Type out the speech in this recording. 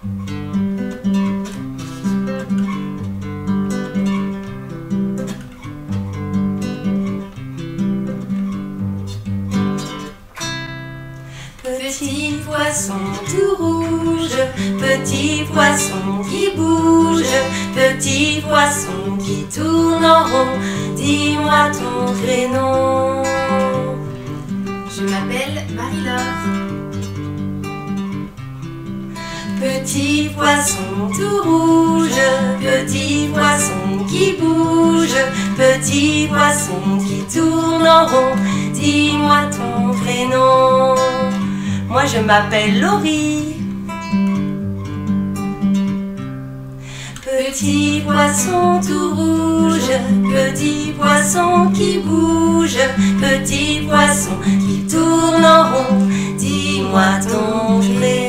Petit poisson tout rouge, petit poisson qui bouge, petit poisson qui tourne en rond, dis-moi ton prénom. Je m'appelle Marie-Laure. Petit poisson tout rouge, petit poisson qui bouge, petit poisson qui tourne en rond, dis-moi ton prénom. Moi je m'appelle Laurie. Petit poisson tout rouge, petit poisson qui bouge, petit poisson qui tourne en rond, dis-moi ton prénom.